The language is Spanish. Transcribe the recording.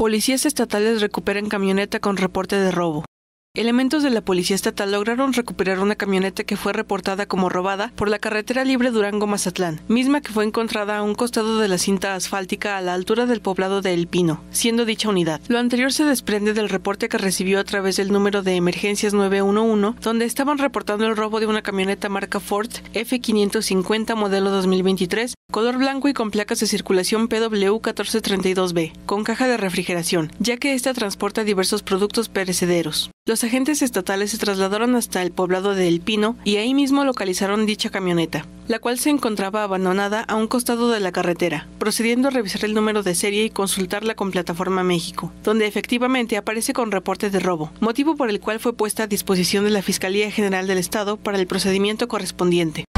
Policías estatales recuperan camioneta con reporte de robo. Elementos de la Policía Estatal lograron recuperar una camioneta que fue reportada como robada por la carretera libre Durango-Mazatlán, misma que fue encontrada a un costado de la cinta asfáltica a la altura del poblado de El Pino, siendo dicha unidad. Lo anterior se desprende del reporte que recibió a través del número de emergencias 911, donde estaban reportando el robo de una camioneta marca Ford F550 modelo 2023, color blanco y con placas de circulación PW1432B, con caja de refrigeración, ya que esta transporta diversos productos perecederos. Los agentes estatales se trasladaron hasta el poblado de El Pino y ahí mismo localizaron dicha camioneta, la cual se encontraba abandonada a un costado de la carretera, procediendo a revisar el número de serie y consultarla con Plataforma México, donde efectivamente aparece con reporte de robo, motivo por el cual fue puesta a disposición de la Fiscalía General del Estado para el procedimiento correspondiente.